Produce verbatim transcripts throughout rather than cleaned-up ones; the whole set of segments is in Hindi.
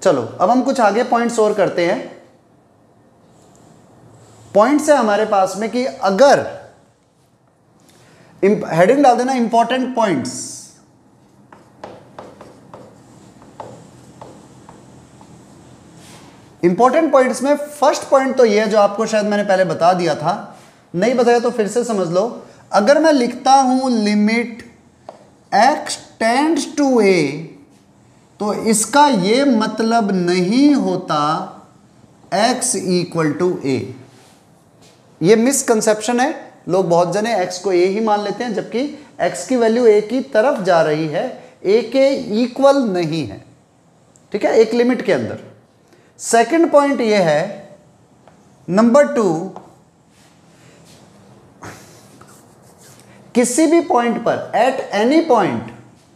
चलो अब हम कुछ आगे पॉइंट्स और करते हैं। पॉइंट्स है हमारे पास में कि अगर हेडिंग डाल देना इंपॉर्टेंट पॉइंट्स, इंपॉर्टेंट पॉइंट्स में फर्स्ट पॉइंट तो ये है जो आपको शायद मैंने पहले बता दिया था, नहीं बताया तो फिर से समझ लो। अगर मैं लिखता हूं limit x tends to a, तो इसका ये मतलब नहीं होता x इक्वल टू a। ये मिसकंसेप्शन है, लोग बहुत जने x को a ही मान लेते हैं, जबकि x की वैल्यू a की तरफ जा रही है, a के इक्वल नहीं है। ठीक है, एक लिमिट के अंदर। सेकंड पॉइंट ये है, नंबर टू, किसी भी पॉइंट पर, एट एनी पॉइंट,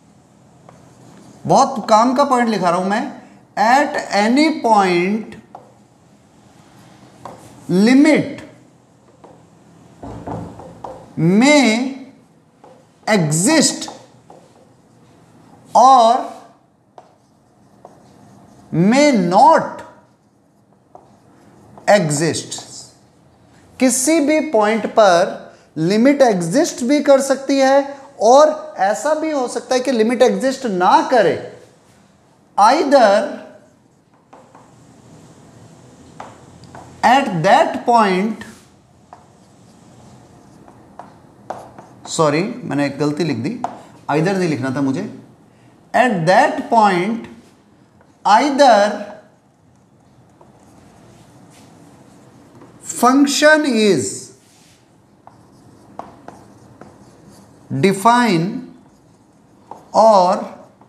बहुत काम का पॉइंट लिखा रहा हूं मैं, एट एनी पॉइंट लिमिट में एग्जिस्ट और मे नॉट एग्जिस्ट। किसी भी पॉइंट पर लिमिट एग्जिस्ट भी कर सकती है और ऐसा भी हो सकता है कि लिमिट एग्जिस्ट ना करे। Either at that point, sorry मैंने एक गलती लिख दी, आइदर नहीं लिखना था मुझे, at that point either function is define और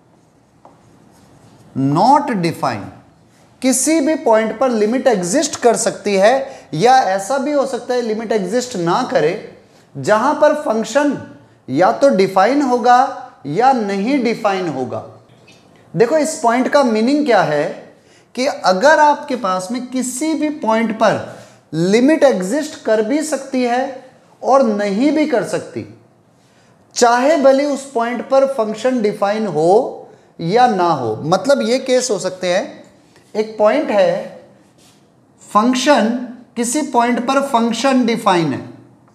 नॉट डिफाइन। किसी भी पॉइंट पर लिमिट एग्जिस्ट कर सकती है, या ऐसा भी हो सकता है लिमिट एग्जिस्ट ना करे, जहां पर फंक्शन या तो डिफाइन होगा या नहीं डिफाइन होगा। देखो इस पॉइंट का मीनिंग क्या है कि अगर आपके पास में किसी भी पॉइंट पर लिमिट एग्जिस्ट कर भी सकती है और नहीं भी कर सकती, चाहे भले उस पॉइंट पर फंक्शन डिफाइन हो या ना हो। मतलब ये केस हो सकते हैं, एक पॉइंट है, फंक्शन, किसी पॉइंट पर फंक्शन डिफाइन है,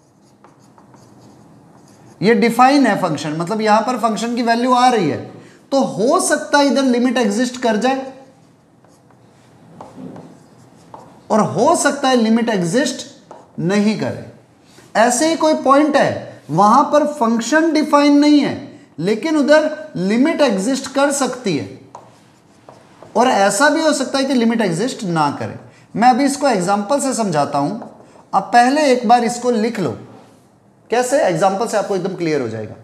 ये डिफाइन है फंक्शन, मतलब यहां पर फंक्शन की वैल्यू आ रही है, तो हो सकता है इधर लिमिट एग्जिस्ट कर जाए और हो सकता है लिमिट एग्जिस्ट नहीं करे। ऐसे ही कोई पॉइंट है, वहां पर फंक्शन डिफाइन नहीं है लेकिन उधर लिमिट एग्जिस्ट कर सकती है, और ऐसा भी हो सकता है कि लिमिट एग्जिस्ट ना करे। मैं अभी इसको एग्जांपल से समझाता हूं, अब पहले एक बार इसको लिख लो। कैसे? एग्जांपल से आपको एकदम क्लियर हो जाएगा।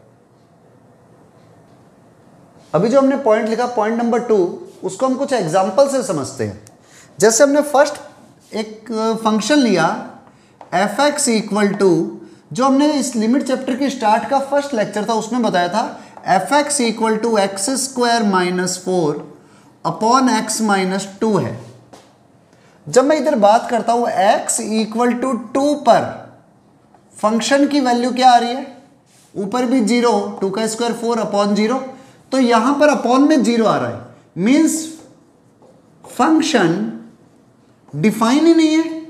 अभी जो हमने पॉइंट लिखा, पॉइंट नंबर टू, उसको हम कुछ एग्जांपल से समझते हैं। जैसे हमने फर्स्ट एक फंक्शन लिया एफ एक्स इक्वल टू, जो हमने इस लिमिट चैप्टर के स्टार्ट का फर्स्ट लेक्चर था उसमें बताया था, F x equal to x square minus four upon x minus two है। जब मैं इधर बात करता हूं x इक्वल टू टू पर फंक्शन की वैल्यू क्या आ रही है, ऊपर भी जीरो, टू का स्क्वायर फोर अपॉन जीरो, तो यहां पर अपॉन में जीरो आ रहा है, मींस फंक्शन डिफाइन ही नहीं है,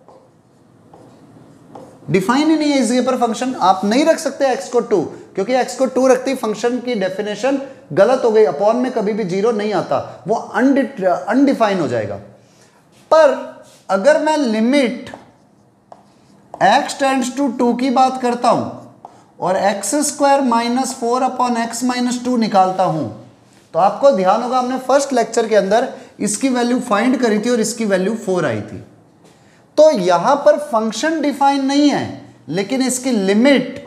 डिफाइन ही नहीं है इस पर फंक्शन। आप नहीं रख सकते x को टू, क्योंकि x को टू रखते ही फंक्शन की डेफिनेशन गलत हो गई, अपॉन में कभी भी जीरो नहीं आता, वो अनडिफाइन हो जाएगा। पर अगर मैं limit x tends to two की बात करता हूं और x square minus four upon x minus two निकालता हूं, तो आपको ध्यान होगा हमने फर्स्ट लेक्चर के अंदर इसकी वैल्यू फाइंड करी थी और इसकी वैल्यू फोर आई थी। तो यहां पर फंक्शन डिफाइन नहीं है लेकिन इसकी लिमिट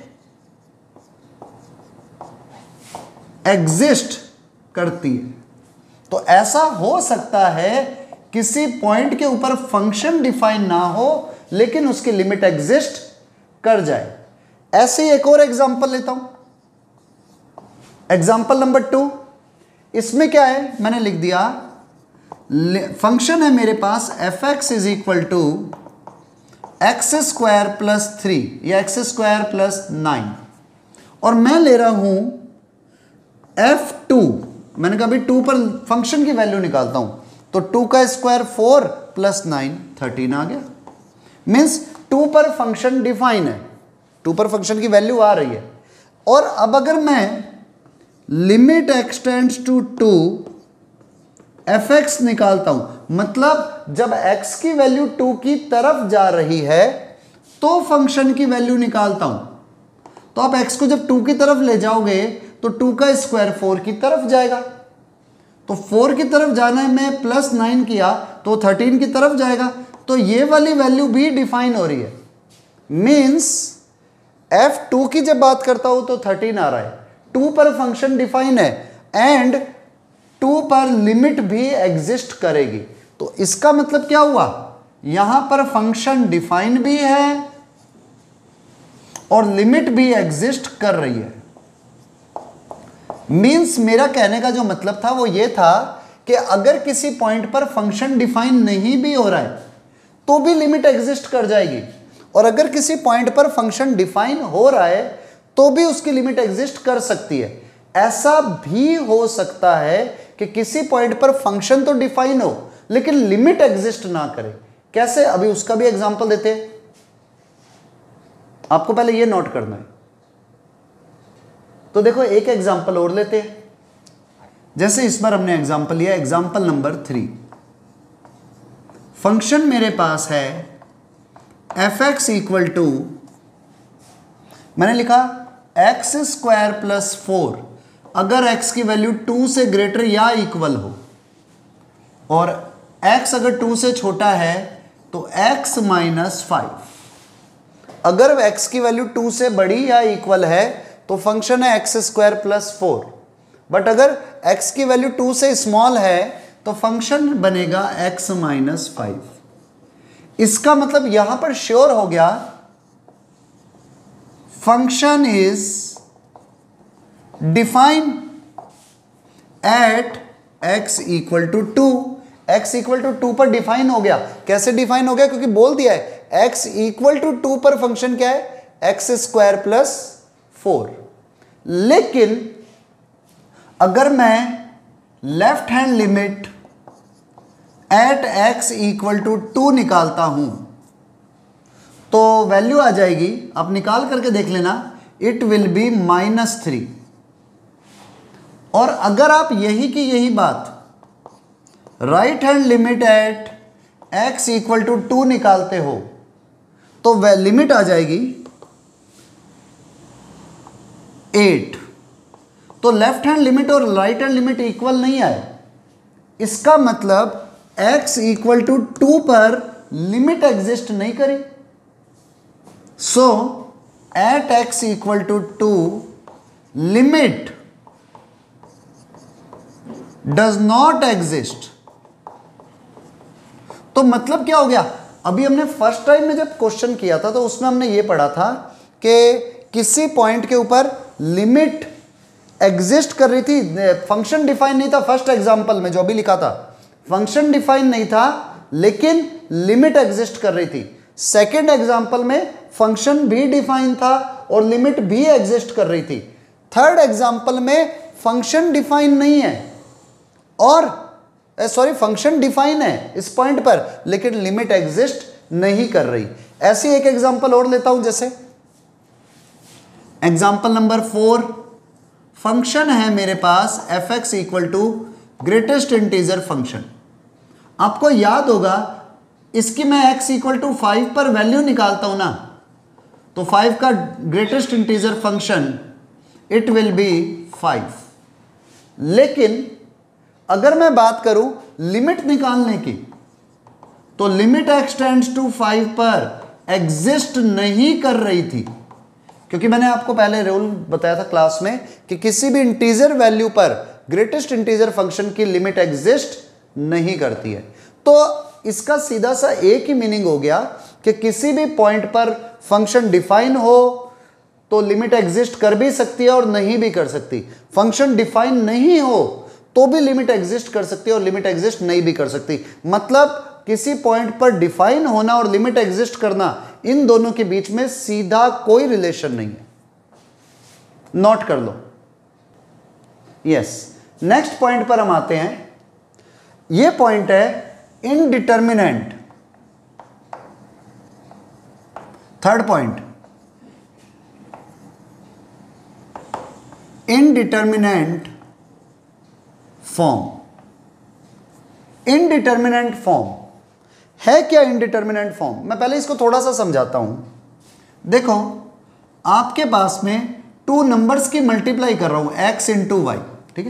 एग्जिस्ट करती है। तो ऐसा हो सकता है किसी पॉइंट के ऊपर फंक्शन डिफाइन ना हो लेकिन उसकी लिमिट एग्जिस्ट कर जाए। ऐसे ही एक और एग्जांपल लेता हूं, एग्जांपल नंबर टू। इसमें क्या है, मैंने लिख दिया फंक्शन है मेरे पास F x is equal to x square plus three या एक्स स्क्वायर प्लस नाइन, और मैं ले रहा हूं एफ टू। मैंने कहा भाई टू पर फंक्शन की वैल्यू निकालता हूं, तो टू का square four plus nine thirteen आ गया। मीन्स टू पर फंक्शन डिफाइन है, टू पर फंक्शन की वैल्यू आ रही है। और अब अगर मैं limit x tends to two F x निकालता हूं, मतलब जब x की वैल्यू टू की तरफ जा रही है तो फंक्शन की वैल्यू निकालता हूं। तो आप x को जब टू की तरफ ले जाओगे तो टू का स्क्वायर फोर की तरफ जाएगा, तो फोर की तरफ जाना है, मैं प्लस नाइन किया तो थर्टीन की तरफ जाएगा। तो ये वाली वैल्यू भी डिफाइन हो रही है। मीन्स एफ टू की जब बात करता हूं तो थर्टीन आ रहा है, टू पर फंक्शन डिफाइन है एंड टू पर लिमिट भी एग्जिस्ट करेगी। तो इसका मतलब क्या हुआ, यहां पर फंक्शन डिफाइन भी है और लिमिट भी एग्जिस्ट कर रही है। मीन्स मेरा कहने का जो मतलब था वो ये था कि अगर किसी पॉइंट पर फंक्शन डिफाइन नहीं भी हो रहा है तो भी लिमिट एग्जिस्ट कर जाएगी, और अगर किसी पॉइंट पर फंक्शन डिफाइन हो रहा है तो भी उसकी लिमिट एग्जिस्ट कर सकती है। ऐसा भी हो सकता है कि किसी पॉइंट पर फंक्शन तो डिफाइन हो लेकिन लिमिट एग्जिस्ट ना करे। कैसे, अभी उसका भी एग्जांपल देते हैं। आपको पहले ये नोट करना है। तो देखो एक एग्जांपल और लेते हैं। जैसे इस बार हमने एग्जांपल लिया, एग्जांपल नंबर थ्री। फंक्शन मेरे पास है एफ एक्स इक्वल टू, मैंने लिखा एक्स स्क्वायर प्लस फोर, अगर x की वैल्यू टू से ग्रेटर या इक्वल हो, और x अगर टू से छोटा है तो x माइनस फाइव। अगर x की वैल्यू टू से बड़ी या इक्वल है तो फंक्शन है x square plus four, but अगर x की वैल्यू टू से स्मॉल है तो फंक्शन बनेगा x माइनस फाइव। इसका मतलब यहां पर श्योर हो गया function is define at x equal to two. X equal to two पर डिफाइन हो गया। कैसे डिफाइन हो गया, क्योंकि बोल दिया है x इक्वल टू टू पर फंक्शन क्या है, एक्स स्क्वायर प्लस फोर। लेकिन अगर मैं left hand limit at x equal to two निकालता हूं तो वैल्यू आ जाएगी, आप निकाल करके देख लेना, it will be minus three. और अगर आप यही की यही बात right hand limit at x equal to two निकालते हो तो वह लिमिट आ जाएगी एट। तो लेफ्ट हैंड लिमिट और राइट हैंड लिमिट इक्वल नहीं आए, इसका मतलब x इक्वल टू टू पर लिमिट एग्जिस्ट नहीं करी। So at x equal to two limit does not exist. तो मतलब क्या हो गया, अभी हमने फर्स्ट टाइम में जब क्वेश्चन किया था तो उसमें हमने ये पढ़ा था कि किसी पॉइंट के ऊपर लिमिट एग्जिस्ट कर रही थी, फंक्शन डिफाइन नहीं था। फर्स्ट एग्जांपल में जो अभी लिखा था फंक्शन डिफाइन नहीं था लेकिन लिमिट एग्जिस्ट कर रही थी। सेकेंड एग्जांपल में फंक्शन भी डिफाइन था और लिमिट भी एग्जिस्ट कर रही थी। थर्ड एग्जांपल में फंक्शन डिफाइन नहीं है और सॉरी फंक्शन डिफाइन है इस पॉइंट पर लेकिन लिमिट एग्जिस्ट नहीं कर रही। ऐसी एक एग्जांपल और लेता हूं, जैसे एग्जांपल नंबर फोर। फंक्शन है मेरे पास F x equal to greatest integer function. आपको याद होगा इसकी मैं x इक्वल टू फाइव पर वैल्यू निकालता हूं ना, तो फाइव का greatest integer function it will be five. लेकिन अगर मैं बात करूं लिमिट निकालने की तो लिमिट एक्सटेंड्स टू फाइव पर एग्जिस्ट नहीं कर रही थी, क्योंकि मैंने आपको पहले रूल बताया था क्लास में कि किसी भी इंटीजर वैल्यू पर ग्रेटेस्ट इंटीजर फंक्शन की लिमिट एग्जिस्ट नहीं करती है। तो इसका सीधा सा एक ही मीनिंग हो गया कि किसी भी पॉइंट पर फंक्शन डिफाइन हो तो लिमिट एग्जिस्ट कर भी सकती है और नहीं भी कर सकती। फंक्शन डिफाइन नहीं हो तो भी लिमिट एग्जिस्ट कर सकती है और लिमिट एग्जिस्ट नहीं भी कर सकती। मतलब किसी पॉइंट पर डिफाइन होना और लिमिट एग्जिस्ट करना, इन दोनों के बीच में सीधा कोई रिलेशन नहीं है। नोट कर लो। यस, नेक्स्ट पॉइंट पर हम आते हैं। ये पॉइंट है indeterminate. Third point indeterminate form. Indeterminate form है क्या? इनडिटर्मिनेंट फॉर्म मैं पहले इसको थोड़ा सा समझाता हूं। देखो आपके पास में टू नंबर्स की मल्टीप्लाई कर रहा हूं, x इंटू वाई, ठीक है।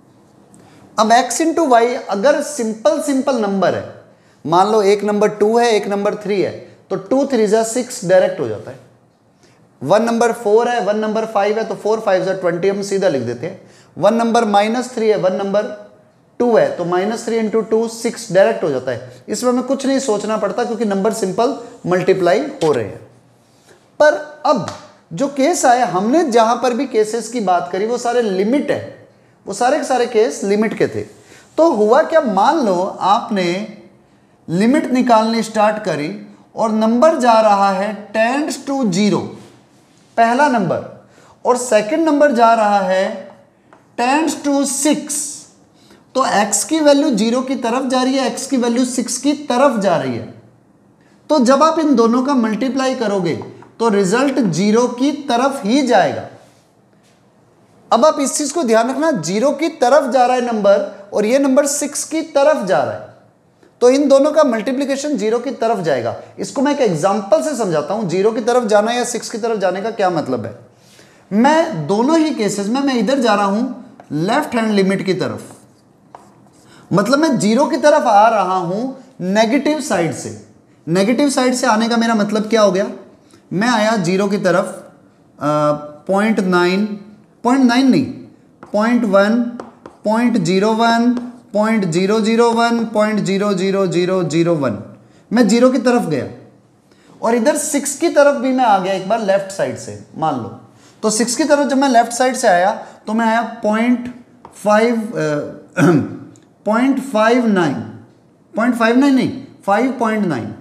अब x इंटू वाई अगर सिंपल सिंपल नंबर है, मान लो एक नंबर टू है एक नंबर थ्री है, तो टू थ्री जा सिक्स डायरेक्ट हो जाता है। वन नंबर फोर है वन नंबर फाइव है, तो फोर फाइव जा ट्वेंटी हम सीधा लिख देते हैं। वन नंबर माइनस थ्री है वन नंबर टू है, तो minus three into two six direct हो जाता है। इसमें हमें कुछ नहीं सोचना पड़ता क्योंकि नंबर सिंपल मल्टीप्लाई हो रहे हैं। पर अब जो केस आया, हमने जहां पर भी केसेस की बात करी वो सारे लिमिट है, वो सारे के सारे केस लिमिट के थे। तो हुआ क्या, मान लो आपने लिमिट निकालनी स्टार्ट करी और नंबर जा रहा है टेंड्स टू जीरो, पहला नंबर, और सेकंड नंबर जा रहा है टेंड्स टू सिक्स। तो x की वैल्यू जीरो की तरफ जा रही है, x की वैल्यू सिक्स की तरफ जा रही है। तो जब आप इन दोनों का मल्टीप्लाई करोगे तो रिजल्ट जीरो की तरफ ही जाएगा। अब आप इस चीज को ध्यान रखना, जीरो की तरफ जा रहा है नंबर और ये नंबर सिक्स की तरफ जा रहा है, तो इन दोनों का मल्टीप्लिकेशन जीरो की तरफ जाएगा। इसको मैं एक एग्जांपल से समझाता हूं, जीरो की तरफ जाना या सिक्स की तरफ जाने का क्या मतलब है। मैं दोनों ही केसेस में मैं इधर जा रहा हूं लेफ्ट हैंड लिमिट की तरफ, मतलब मैं जीरो की तरफ आ रहा हूं नेगेटिव साइड से। नेगेटिव साइड से आने का मेरा मतलब क्या हो गया, मैं आया जीरो की तरफ, पॉइंट नाइन पॉइंट नाइन नहीं point one point zero one point zero zero one point zero zero zero zero one, मैं जीरो की तरफ गया और इधर सिक्स की तरफ भी मैं आ गया एक बार लेफ्ट साइड से, मान लो। तो सिक्स की तरफ जब मैं लेफ्ट साइड से आया तो मैं आया point five point five nine point five nine नहीं फाइव पॉइंट नाइन,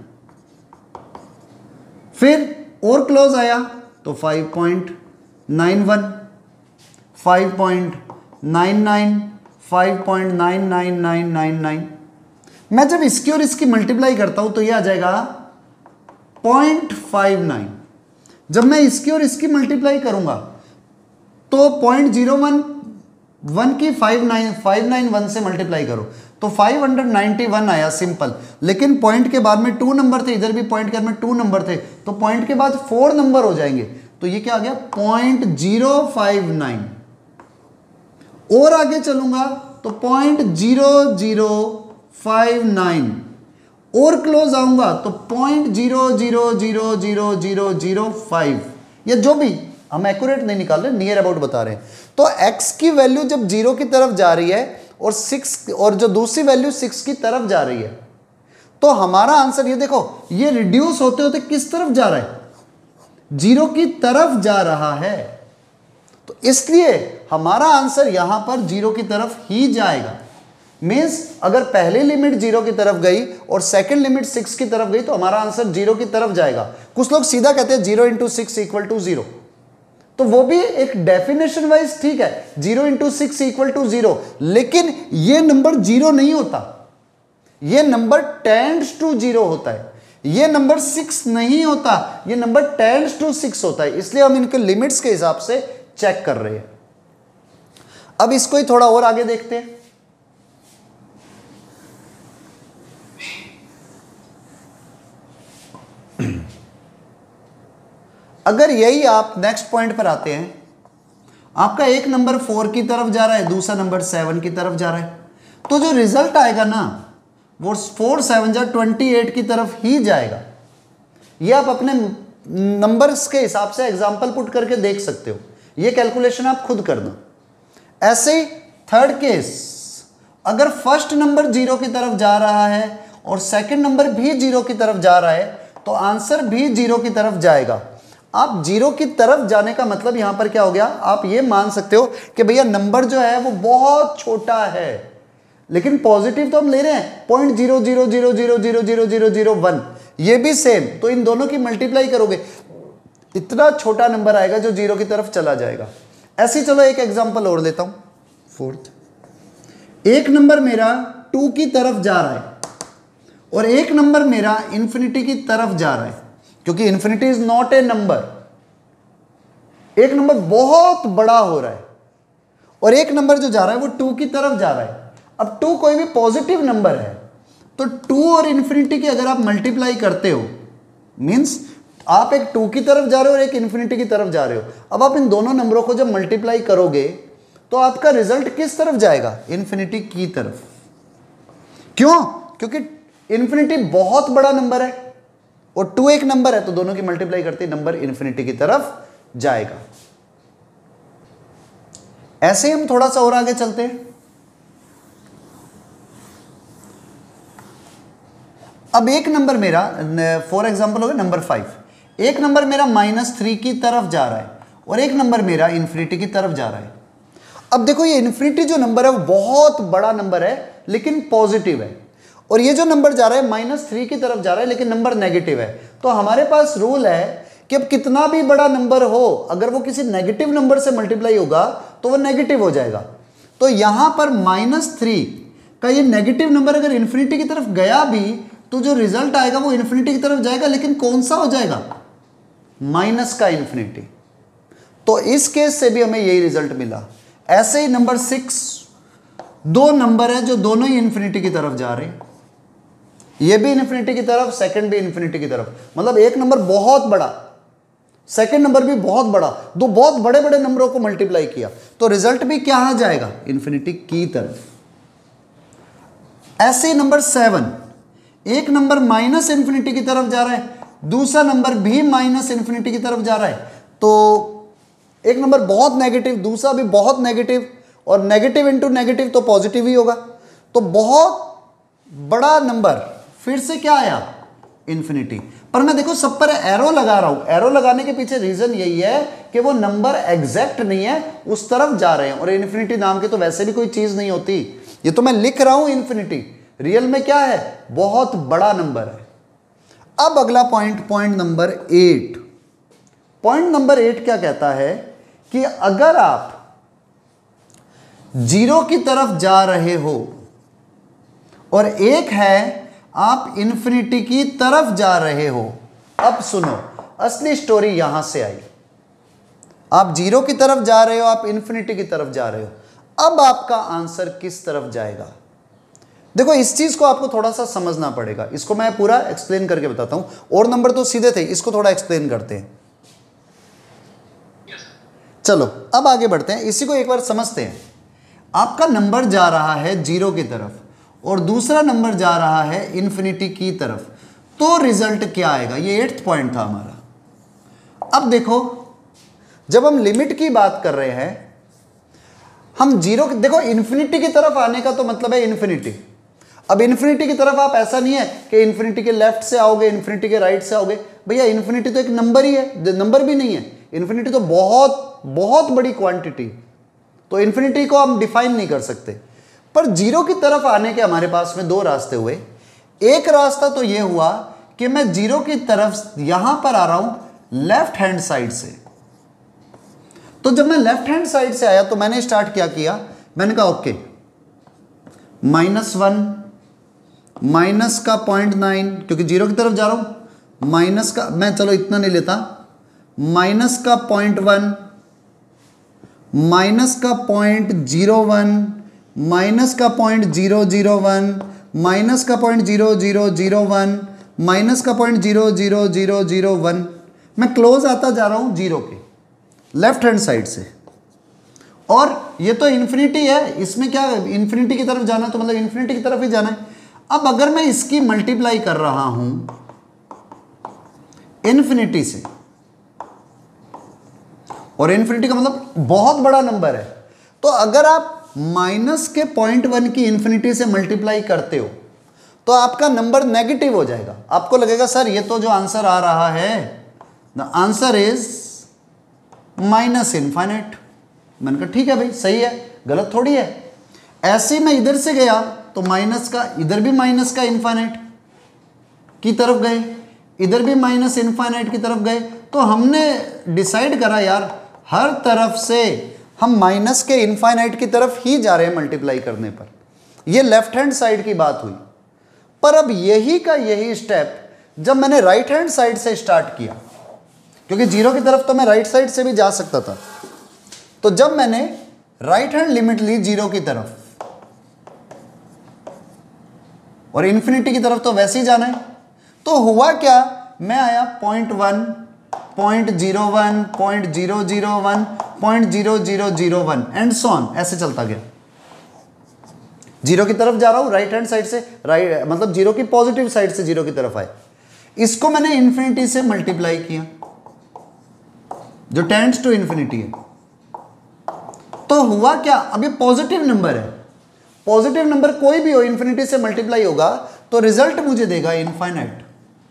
फिर और क्लोज आया तो five point nine one, five point nine nine, five point nine nine nine nine nine. मैं जब इसकी और इसकी मल्टीप्लाई करता हूं तो ये आ जाएगा पॉइंट फाइव नाइन। जब मैं इसकी और इसकी मल्टीप्लाई करूंगा तो पॉइंट जीरो वन वन की five nine five nine one से मल्टीप्लाई करो तो फाइव हंड्रेड नाइन्टी वन आया सिंपल। लेकिन पॉइंट के बाद में टू नंबर थे, इधर भी पॉइंट के बाद में टू नंबर थे, तो पॉइंट के बाद फोर नंबर हो जाएंगे, तो ये क्या आ गया पॉइंट जीरो फाइव नाइन। और आगे चलूंगा तो point zero zero five nine, और क्लोज आऊंगा तो point zero zero zero zero zero zero five, या जो भी हम एक्यूरेट नहीं निकाल रहे, नियर अबाउट बता रहे हैं। तो x की वैल्यू जब जीरो की तरफ जा रही है और सिक्स और जो दूसरी वैल्यू सिक्स की तरफ जा रही है, तो हमारा आंसर ये देखो, ये रिड्यूस होते होते किस तरफ जा रहा है, जीरो की तरफ जा रहा है। तो इसलिए हमारा आंसर यहां पर जीरो की तरफ ही जाएगा। मीन्स अगर पहली लिमिट जीरो की तरफ गई और सेकंड लिमिट सिक्स की तरफ गई तो हमारा आंसर जीरो की तरफ जाएगा। कुछ लोग सीधा कहते हैं zero into six equal to zero, तो वो भी एक डेफिनेशन वाइज ठीक है, zero into six equal to zero, लेकिन ये नंबर जीरो नहीं होता, ये नंबर टेंड्स टू जीरो होता है। ये नंबर सिक्स नहीं होता, ये नंबर टेंड्स टू सिक्स होता है। इसलिए हम इनके लिमिट्स के हिसाब से चेक कर रहे हैं। अब इसको ही थोड़ा और आगे देखते हैं। अगर यही आप नेक्स्ट पॉइंट पर आते हैं, आपका एक नंबर फोर की तरफ जा रहा है, दूसरा नंबर सेवन की तरफ जा रहा है, तो जो रिजल्ट आएगा ना वो फोर सेवन जा ट्वेंटी एट की तरफ ही जाएगा। ये आप अपने नंबर्स के हिसाब से एग्जाम्पल पुट करके देख सकते हो, ये कैलकुलेशन आप खुद कर दो। ऐसे ही थर्ड केस, अगर फर्स्ट नंबर जीरो की तरफ जा रहा है और सेकंड नंबर भी जीरो की तरफ जा रहा है तो आंसर भी जीरो की तरफ जाएगा। आप जीरो की तरफ जाने का मतलब यहां पर क्या हो गया, आप ये मान सकते हो कि भैया नंबर जो है वो बहुत छोटा है, लेकिन पॉजिटिव तो हम ले रहे हैं point zero zero zero zero zero zero zero zero one, ये भी सेम। तो इन दोनों की मल्टीप्लाई करोगे इतना छोटा नंबर आएगा जो जीरो की तरफ चला जाएगा। ऐसे चलो एक एग्जांपल और लेता हूं, फोर्थ। एक नंबर मेरा टू की तरफ जा रहा है और एक नंबर मेरा इन्फिनिटी की तरफ जा रहा है, क्योंकि infinity is not a number. एक नंबर बहुत बड़ा हो रहा है और एक नंबर जो जा रहा है वो टू की तरफ जा रहा है। अब टू कोई भी पॉजिटिव नंबर है, तो टू और इन्फिनिटी की अगर आप मल्टीप्लाई करते हो, मींस आप एक टू की तरफ जा रहे हो और एक इन्फिनिटी की तरफ जा रहे हो। अब आप इन दोनों नंबरों को जब मल्टीप्लाई करोगे तो आपका रिजल्ट किस तरफ जाएगा? इन्फिनिटी की तरफ। क्यों? क्योंकि इन्फिनिटी बहुत बड़ा नंबर है और टू एक नंबर है, तो दोनों की मल्टीप्लाई करते नंबर इन्फिनिटी की तरफ जाएगा। ऐसे ही हम थोड़ा सा और आगे चलते हैं। अब एक नंबर मेरा, फॉर एग्जांपल हो गया नंबर फाइव, एक नंबर मेरा माइनस थ्री की तरफ जा रहा है और एक नंबर मेरा इन्फिनिटी की तरफ जा रहा है। अब देखो ये इन्फिनिटी जो नंबर है वो बहुत बड़ा नंबर है लेकिन पॉजिटिव है, और ये जो नंबर जा रहा है माइनस थ्री की तरफ जा रहा है लेकिन नंबर नेगेटिव है। तो हमारे पास रूल है कि अब कितना भी बड़ा नंबर हो, अगर वो किसी नेगेटिव नंबर से मल्टीप्लाई होगा तो वो नेगेटिव हो जाएगा। तो यहां पर माइनस थ्री का ये नेगेटिव नंबर अगर इन्फिनिटी की तरफ गया भी तो जो रिजल्ट आएगा वो इन्फिनिटी की तरफ जाएगा, लेकिन कौन सा हो जाएगा? माइनस का इन्फिनिटी। तो इस केस से भी हमें यही रिजल्ट मिला। ऐसे ही नंबर सिक्स, दो नंबर है जो दोनों ही इन्फिनिटी की तरफ जा रहे हैं, ये भी इन्फिनिटी की तरफ, सेकंड भी इन्फिनिटी की तरफ। मतलब एक नंबर बहुत बड़ा, सेकंड नंबर भी बहुत बड़ा, दो बहुत बड़े बड़े नंबरों को मल्टीप्लाई किया तो रिजल्ट भी क्या जाएगा? इन्फिनिटी की तरफ। ऐसे नंबर सेवन, एक नंबर माइनस इन्फिनिटी की तरफ जा रहा है, दूसरा नंबर भी माइनस इन्फिनिटी की तरफ जा रहा है। तो एक नंबर बहुत नेगेटिव, दूसरा भी बहुत नेगेटिव, और नेगेटिव इंटू नेगेटिव तो पॉजिटिव ही होगा। तो बहुत बड़ा नंबर फिर से क्या आया? इन्फिनिटी। पर मैं देखो सब पर एरो लगा रहा हूं, एरो लगाने के पीछे रीजन यही है कि वो नंबर एग्जैक्ट नहीं है, उस तरफ जा रहे हैं। और इन्फिनिटी नाम की तो वैसे भी कोई चीज नहीं होती, ये तो मैं लिख रहा हूं इन्फिनिटी, रियल में क्या है? बहुत बड़ा नंबर है। अब अगला point, point number eight. Point number eight क्या कहता है कि अगर आप जीरो की तरफ जा रहे हो और एक है आप इन्फिनिटी की तरफ जा रहे हो। अब सुनो, असली स्टोरी यहां से आई। आप जीरो की तरफ जा रहे हो, आप इन्फिनिटी की तरफ जा रहे हो। अब आपका आंसर किस तरफ जाएगा? देखो इस चीज को आपको थोड़ा सा समझना पड़ेगा, इसको मैं पूरा एक्सप्लेन करके बताता हूं। और नंबर तो सीधे थे, इसको थोड़ा एक्सप्लेन करते हैं। चलो अब आगे बढ़ते हैं, इसी को एक बार समझते हैं। आपका नंबर जा रहा है जीरो की तरफ और दूसरा नंबर जा रहा है इन्फिनिटी की तरफ, तो रिजल्ट क्या आएगा? ये एट्थ पॉइंट था हमारा। अब देखो जब हम लिमिट की बात कर रहे हैं, हम जीरो, देखो इन्फिनिटी की तरफ आने का तो मतलब है इन्फिनिटी। अब इन्फिनिटी की तरफ आप ऐसा नहीं है कि इन्फिनिटी के लेफ्ट से आओगे, इन्फिनिटी के राइट से आओगे। भैया इन्फिनिटी तो एक नंबर ही है, नंबर भी नहीं है। इन्फिनिटी तो बहुत बहुत बड़ी क्वांटिटी, तो इन्फिनिटी को हम डिफाइन नहीं कर सकते। पर जीरो की तरफ आने के हमारे पास में दो रास्ते हुए। एक रास्ता तो यह हुआ कि मैं जीरो की तरफ यहां पर आ रहा हूं लेफ्ट हैंड साइड से। तो जब मैं लेफ्ट हैंड साइड से आया तो मैंने स्टार्ट क्या किया, मैंने कहा ओके माइनस वन, माइनस का पॉइंट नाइन, क्योंकि जीरो की तरफ जा रहा हूं, माइनस का, मैं चलो इतना नहीं लेता, माइनस का पॉइंट वन, माइनस का पॉइंट जीरो वन, माइनस का point zero zero one, minus का point zero zero zero one, minus का point zero zero zero zero one. मैं क्लोज आता जा रहा हूं जीरो के लेफ्ट हैंड साइड से। और ये तो इन्फिनिटी है, इसमें क्या इन्फिनिटी की तरफ जाना, तो मतलब इन्फिनिटी की तरफ ही जाना है। अब अगर मैं इसकी मल्टीप्लाई कर रहा हूं इन्फिनिटी से, और इन्फिनिटी का मतलब बहुत बड़ा नंबर है, तो अगर आप माइनस के पॉइंट वन की इन्फिनिटी से मल्टीप्लाई करते हो तो आपका नंबर नेगेटिव हो जाएगा। आपको लगेगा सर ये तो जो आंसर आ रहा है, the answer is minus infinite. मैंने कहा ठीक है भाई सही है, गलत थोड़ी है। ऐसे मैं इधर से गया तो माइनस का, इधर भी माइनस का इनफाइनाइट की तरफ गए, इधर भी माइनस इनफाइनाइट की तरफ गए। तो हमने डिसाइड करा यार हर तरफ से हम माइनस के इनफाइनाइट की तरफ ही जा रहे हैं मल्टीप्लाई करने पर। ये लेफ्ट हैंड साइड की बात हुई। पर अब यही का यही स्टेप जब मैंने राइट हैंड साइड से स्टार्ट किया, क्योंकि जीरो की तरफ तो मैं राइट साइड से भी जा सकता था, तो जब मैंने राइट हैंड लिमिट ली जीरो की तरफ और इन्फिनिटी की तरफ तो वैसे ही जाना है, तो हुआ क्या, मैं आया point one, point zero one, point zero zero one, point zero zero zero one and so on, ऐसे चलता गया। जीरो की तरफ जा रहा हूं राइट हैंड साइड से, राइट मतलब जीरो की पॉजिटिव साइड से जीरो की तरफ आए। इसको मैंने इन्फिनिटी से मल्टीप्लाई किया जो टेंड्स टू इन्फिनिटी है, तो हुआ क्या, अब ये पॉजिटिव नंबर है, पॉजिटिव नंबर कोई भी हो इन्फिनिटी से मल्टीप्लाई होगा तो रिजल्ट मुझे देगा इनफाइनाइट।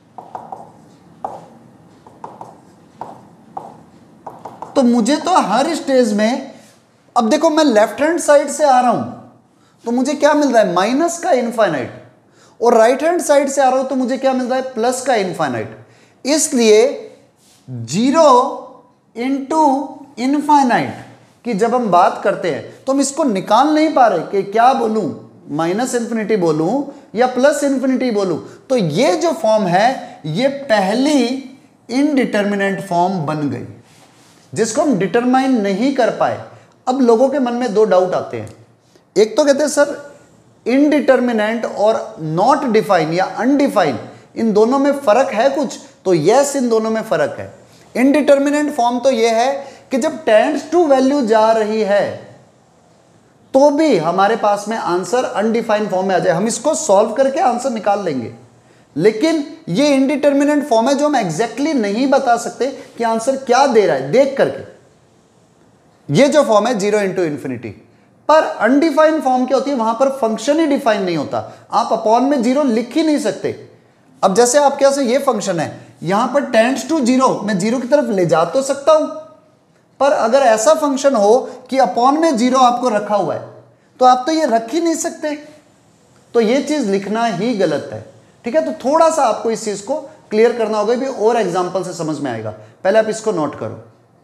तो मुझे तो हर स्टेज में, अब देखो मैं लेफ्ट हैंड साइड से आ रहा हूं तो मुझे क्या मिल रहा है, माइनस का इनफाइनाइट, और राइट हैंड साइड से आ रहा हूं तो मुझे क्या मिल रहा है, प्लस का इनफाइनाइट। इसलिए जीरो इंटू इनफाइनाइट कि जब हम बात करते हैं तो हम इसको निकाल नहीं पा रहे कि क्या बोलूं, माइनस इन्फिनिटी बोलूं या प्लस इन्फिनिटी बोलूं। तो ये जो फॉर्म है ये पहली इनडिटर्मिनेंट फॉर्म बन गई जिसको हम डिटरमाइन नहीं कर पाए। अब लोगों के मन में दो डाउट आते हैं, एक तो कहते हैं सर इनडिटर्मिनेंट और नॉट डिफाइन या अनडिफाइन इन दोनों में फर्क है कुछ, तो यस इन दोनों में फर्क है। इनडिटर्मिनेंट फॉर्म तो यह है कि जब टेंड्स टू वैल्यू जा रही है तो भी हमारे पास में आंसर अनडिफाइंड फॉर्म में आ जाए, हम इसको सॉल्व करके आंसर निकाल लेंगे। लेकिन ये इनडिटर्मिनेंट फॉर्म है जो हम एग्जैक्टली नहीं बता सकते कि आंसर क्या दे रहा है देख करके। ये जो फॉर्म है जीरो इंटू इन्फिनिटी, पर अनडिफाइंड फॉर्म क्या होती है, वहां पर फंक्शन ही डिफाइन नहीं होता, आप अपॉन में जीरो लिख ही नहीं सकते। अब जैसे आपके यहां से ये फंक्शन है, यहां पर टेंड्स टू जीरो, मैं जीरो की तरफ ले जा तो सकता हूं, पर अगर ऐसा फंक्शन हो कि अपॉन में जीरो आपको रखा हुआ है तो आप तो ये रख ही नहीं सकते, तो ये चीज लिखना ही गलत है। ठीक है, तो थोड़ा सा आपको इस चीज को क्लियर करना होगा, भी और एग्जांपल से समझ में आएगा। पहले आप इसको नोट करो।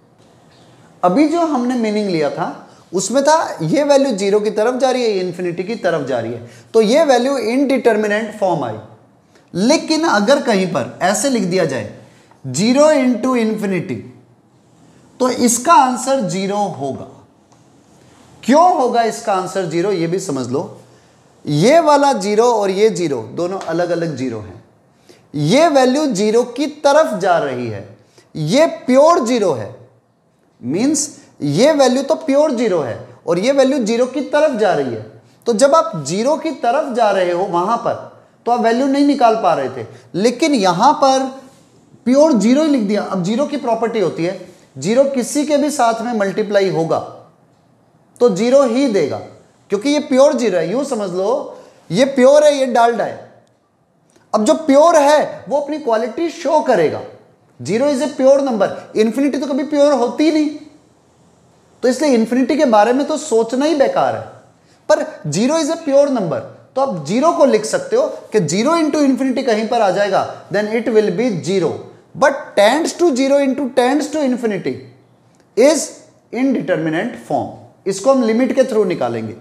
अभी जो हमने मीनिंग लिया था उसमें था ये वैल्यू जीरो की तरफ जा रही है, इन्फिनिटी की तरफ जा रही है, तो ये वैल्यू इनडिटर्मिनेंट फॉर्म आई। लेकिन अगर कहीं पर ऐसे लिख दिया जाए जीरो इंटू इन्फिनिटी, तो इसका आंसर जीरो होगा। क्यों होगा इसका आंसर जीरो, ये भी समझ लो। ये वाला जीरो और ये जीरो दोनों अलग अलग जीरो हैं। ये वैल्यू जीरो की तरफ जा रही है, ये प्योर जीरो है, मींस ये वैल्यू तो प्योर जीरो है और ये वैल्यू जीरो की तरफ जा रही है। तो जब आप जीरो की तरफ जा रहे हो वहां पर तो आप वैल्यू नहीं निकाल पा रहे थे, लेकिन यहां पर प्योर जीरो ही लिख दिया। अब जीरो की प्रॉपर्टी होती है जीरो किसी के भी साथ में मल्टीप्लाई होगा तो जीरो ही देगा, क्योंकि ये प्योर जीरो है। यूं समझ लो ये प्योर है, ये डाल्डा है। अब जो प्योर है वो अपनी क्वालिटी शो करेगा। Zero is a pure number, infinity तो कभी प्योर होती नहीं, तो इसलिए इन्फिनिटी के बारे में तो सोचना ही बेकार है। पर zero is a pure number, तो आप जीरो को लिख सकते हो कि जीरो इंटू इन्फिनिटी कहीं पर आ जाएगा, then it will be zero. But tends to zero into tends to infinity is indeterminate form. इसको हम लिमिट के थ्रू निकालेंगे।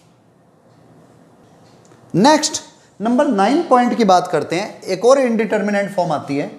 नेक्स्ट नंबर नाइन पॉइंट की बात करते हैं। एक और इनडिटर्मिनेंट फॉर्म आती है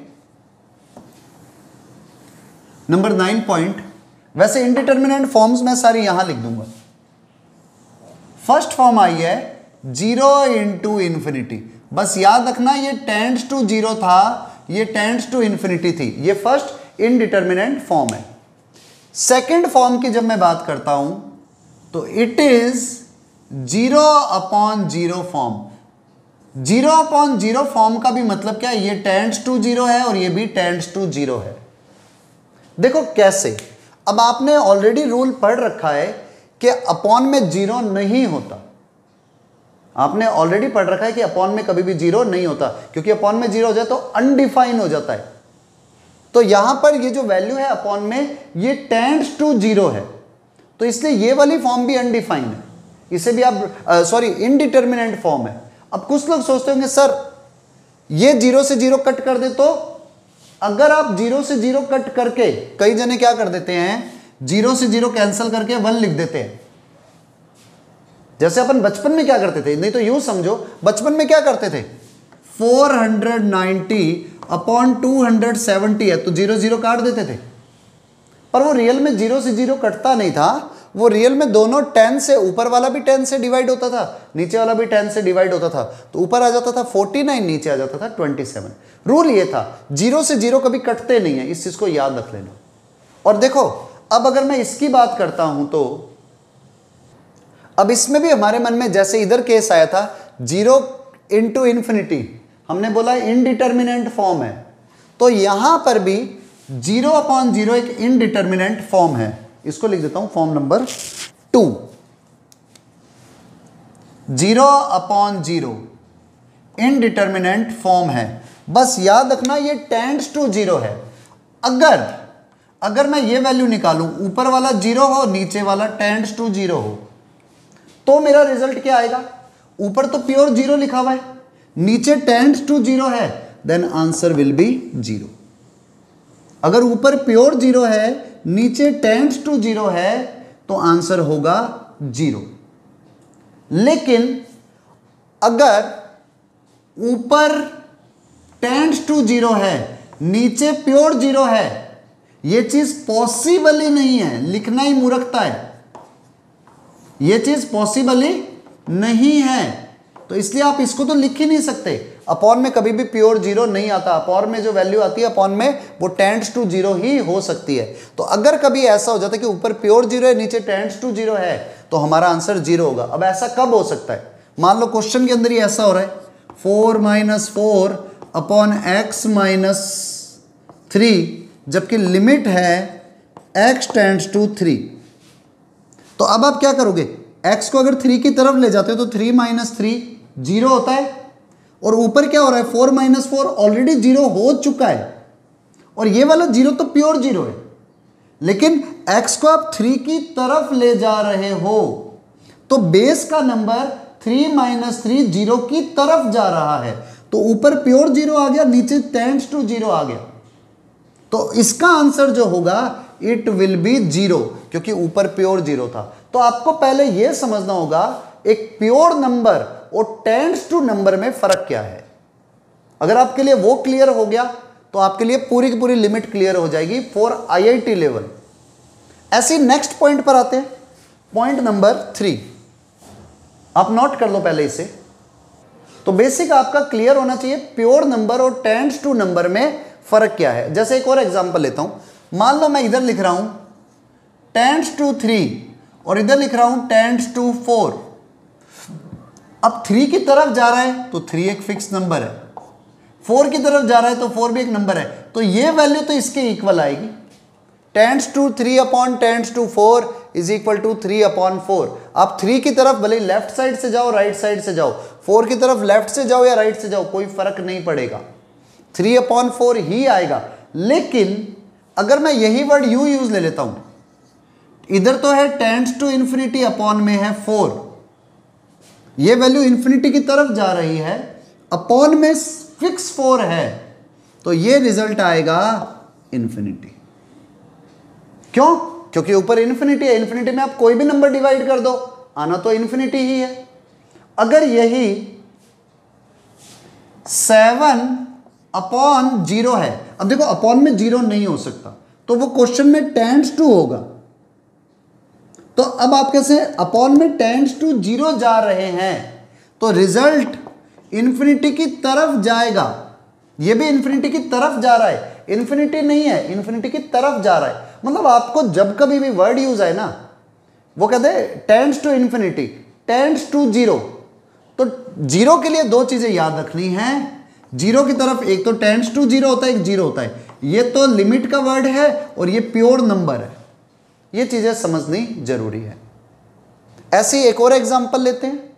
नंबर नाइन पॉइंट। वैसे इनडिटर्मिनेंट फॉर्म्स मैं सारी यहां लिख दूंगा। फर्स्ट फॉर्म आई है जीरो इंटू इन्फिनिटी। बस याद रखना ये टेंड्स टू जीरो था, ये टेंड्स टू इन्फिनिटी थी। ये फर्स्ट इनडिटर्मिनेंट फॉर्म है। सेकेंड फॉर्म की जब मैं बात करता हूं तो it is zero upon zero form. Zero upon zero form का भी मतलब क्या है, ये टेंड्स टू जीरो है और ये भी टेंड्स टू जीरो है। देखो कैसे, अब आपने ऑलरेडी रूल पढ़ रखा है कि अपॉन में जीरो नहीं होता। आपने ऑलरेडी पढ़ रखा है कि अपॉन में कभी भी जीरो नहीं होता, क्योंकि अपॉन में जीरो हो जाए तो अनडिफाइन हो जाता है। तो यहां पर ये जो वैल्यू है अपॉन में ये टेंड्स टू जीरो है, तो इसलिए ये वाली फॉर्म भी अनडिफाइन है, इसे भी आप सॉरी इनडिटर्मिनेंट फॉर्म है। अब कुछ लोग सोचते होंगे सर ये जीरो से जीरो कट कर दे, तो अगर आप जीरो से जीरो कट करके, कई जने क्या कर देते हैं जीरो से जीरो कैंसिल करके वन लिख देते हैं। जैसे अपन बचपन में क्या करते थे, नहीं तो यूं समझो, बचपन में क्या करते थे, four hundred ninety upon two hundred seventy है तो जीरो जीरो काट देते थे, पर वो रियल में जीरो से जीरो कटता नहीं था, वो रियल में दोनों टेन से, ऊपर वाला भी टेन से डिवाइड होता था, नीचे वाला भी टेन से डिवाइड होता था, तो ऊपर आ जाता था फोर्टी नाइन, नीचे आ जाता था ट्वेंटी सेवन। रूल ये था जीरो से जीरो कभी कटते नहीं है, इस चीज को याद रख लेना। और देखो अब अगर मैं इसकी बात करता हूं तो अब इसमें भी हमारे मन में जैसे इधर केस आया था जीरो इंटू इंफिनिटी, हमने बोला इनडिटर्मिनेंट फॉर्म है, तो यहां पर भी जीरो अपॉन जीरो एक इनडिटर्मिनेंट फॉर्म है। इसको लिख देता हूं form number two, zero upon zero indeterminate form है। बस याद रखना ये टेंड्स टू जीरो है। अगर अगर मैं ये वैल्यू निकालूं, ऊपर वाला जीरो हो, नीचे वाला टेंड्स टू जीरो हो, तो मेरा रिजल्ट क्या आएगा, ऊपर तो प्योर जीरो लिखा हुआ है, नीचे टेंड्स टू जीरो है, then answer will be zero. अगर ऊपर प्योर जीरो है, नीचे टेंड्स टू जीरो है, तो आंसर होगा जीरो। लेकिन अगर ऊपर टेंड्स टू जीरो है, नीचे प्योर जीरो है, यह चीज पॉसिबल ही नहीं है, लिखना ही मूर्खता है, यह चीज पॉसिबल ही नहीं है, तो इसलिए आप इसको तो लिख ही नहीं सकते। अपॉन में कभी भी प्योर जीरो नहीं आता, अपॉन में जो वैल्यू आती है अपॉन में वो टेंड्स टू जीरो ही हो सकती है। तो अगर कभी ऐसा हो जाता है कि ऊपर प्योर जीरो है, नीचे टेंड्स टू जीरो है, तो हमारा आंसर जीरो होगा। अब ऐसा कब हो सकता है, मान लो क्वेश्चन के अंदर ही ऐसा हो रहा है, four minus four upon x minus three, जबकि लिमिट है एक्स टेंड्स टू थ्री, तो अब आप क्या करोगे, x को अगर थ्री की तरफ ले जाते हो तो थ्री माइनस थ्री जीरो होता है, और ऊपर क्या हो रहा है, four minus four already zero हो चुका है, और ये वाला जीरो तो प्योर जीरो है, लेकिन x को आप थ्री की तरफ ले जा रहे हो, तो बेस का number three minus three zero की तरफ जा रहा है, तो ऊपर प्योर जीरो आ गया, नीचे टेंड्स टू जीरो आ गया, तो इसका आंसर जो होगा इट विल बी जीरो, क्योंकि ऊपर प्योर जीरो था। तो आपको पहले यह समझना होगा एक प्योर नंबर और टेंड्स टू नंबर में फर्क क्या है। अगर आपके लिए वो क्लियर हो गया तो आपके लिए पूरी की पूरी लिमिट क्लियर हो जाएगी फॉर आईआईटी लेवल। ऐसे नेक्स्ट पॉइंट पर आते हैं, पॉइंट नंबर थ्री, आप नोट कर लो पहले इसे। तो बेसिक आपका क्लियर होना चाहिए प्योर नंबर और टेंड्स टू नंबर में फर्क क्या है। जैसे एक और एग्जांपल लेता हूं, मान लो मैं इधर लिख रहा हूं टेंड्स टू थ्री और इधर लिख रहा हूं टेंड्स टू फोर। अब थ्री की तरफ जा रहा है तो थ्री एक फिक्स नंबर है, फोर की तरफ जा रहा है तो फोर भी एक नंबर है, तो ये वैल्यू तो इसके इक्वल आएगी। Tends to three upon tends to four is equal to three upon four. आप थ्री की तरफ भले लेफ्ट साइड से जाओ राइट साइड से जाओ, फोर की तरफ लेफ्ट से जाओ या राइट से जाओ, कोई फर्क नहीं पड़ेगा, थ्री अपॉन फोर ही आएगा। लेकिन अगर मैं यही वर्ड यू यूज ले लेता हूं, इधर तो है टेंड्स टू इंफिनिटी अपॉन में है फोर, ये वैल्यू इंफिनिटी की तरफ जा रही है, अपॉन में फिक्स फोर है, तो ये रिजल्ट आएगा इंफिनिटी। क्यों? क्योंकि ऊपर इंफिनिटी है, इंफिनिटी में आप कोई भी नंबर डिवाइड कर दो, आना तो इंफिनिटी ही है। अगर यही सेवन अपॉन जीरो है, अब देखो अपॉन में जीरो नहीं हो सकता, तो वो क्वेश्चन में टेंड्स टू होगा, तो अब आप कैसे अपॉन में टेंड्स टू जीरो जा रहे हैं, तो रिजल्ट इंफिनिटी की तरफ जाएगा। ये भी इंफिनिटी की तरफ जा रहा है, इंफिनिटी नहीं है, इंफिनिटी की तरफ जा रहा है। मतलब आपको जब कभी भी वर्ड यूज आए ना, वो कहते हैं tends to infinity, tends to zero, तो जीरो के लिए दो चीजें याद रखनी है। जीरो की तरफ एक तो टेंड्स टू जीरो होता है, एक जीरो होता है, ये तो लिमिट का वर्ड है और ये प्योर नंबर है, ये चीजें समझनी जरूरी है। ऐसी एक और एग्जांपल लेते हैं,